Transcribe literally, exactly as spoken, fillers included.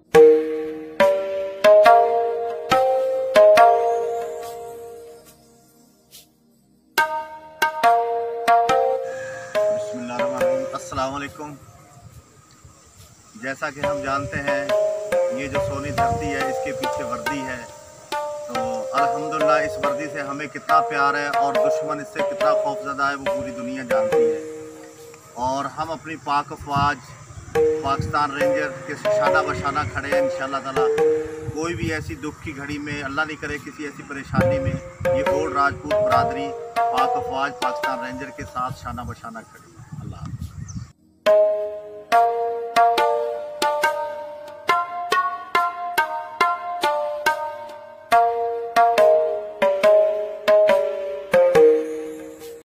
अस्सलाम वालेकुम। जैसा कि हम जानते हैं, ये जो सोनी धरती है इसके पीछे वर्दी है, तो अल्हम्दुलिल्लाह इस वर्दी से हमें कितना प्यार है और दुश्मन इससे कितना खौफज़दा है वो पूरी दुनिया जानती है। और हम अपनी पाक अफवाज पाकिस्तान रेंजर के शाना बशाना खड़े हैं। इंशाअल्लाह ताला कोई भी ऐसी दुख की घड़ी में, अल्लाह नहीं करे किसी ऐसी परेशानी में, ये होड़ राजपूत बरादरी पाक अफवाज पाकिस्तान रेंजर के साथ शाना बशाना खड़ी है।